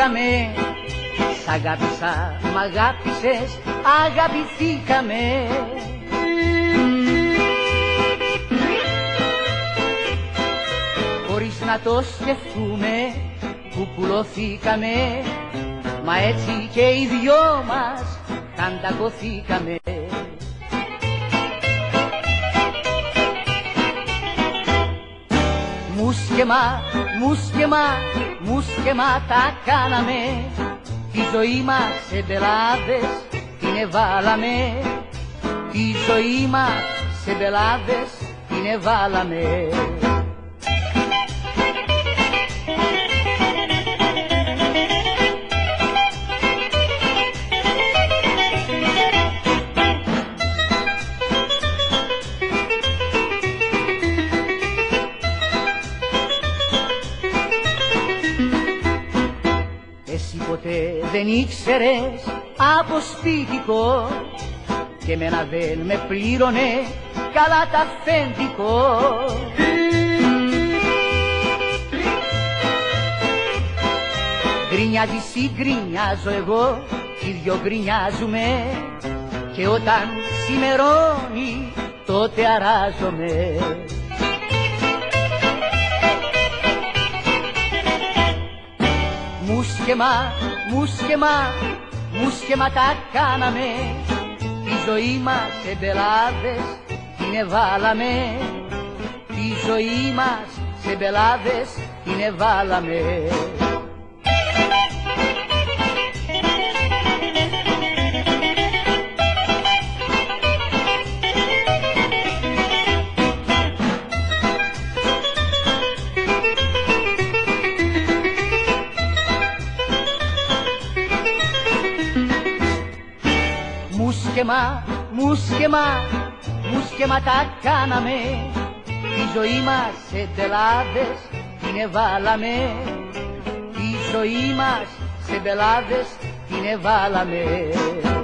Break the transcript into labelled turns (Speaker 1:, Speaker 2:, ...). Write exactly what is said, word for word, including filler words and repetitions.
Speaker 1: αγαπηθήκαμε, σ' αγάπησα, μ' αγάπησες, αγαπηθήκαμε. Χωρίς να το σκεφτούμε, κουκουλωθήκαμε, μα έτσι και οι δυο μας χαντακωθήκαμε. Μουσκεμά, μουσκεμά, μουσκεμά τα κάναμε, τη ζωή μας σε μπελάδες την εβάλαμε, τη ζωή μας σε μπελάδες την εβάλαμε. Εσύ ποτέ δεν ήξερες από σπίτικο και εμένα δεν με πλήρωνε καλά τα αφεντικό. Γκρινιάζει εσύ, γκρινιάζω εγώ, οι δυο γκρινιάζουμε και όταν σημερώνει τότε αράζομαι. Μουσκεμά, μουσκεμά, μουσκεμά τα κάναμε, τη ζωή μας σε μπελάδες την εβάλαμε, τη ζωή μας σε μπελάδες την εβάλαμε. Μουσκεμά, μουσκεμά, μουσκεμά τα κάναμε, τη ζωή μας σε μπελάδες την εβάλαμε, τη ζωή μας σε μπελάδες την εβάλαμε.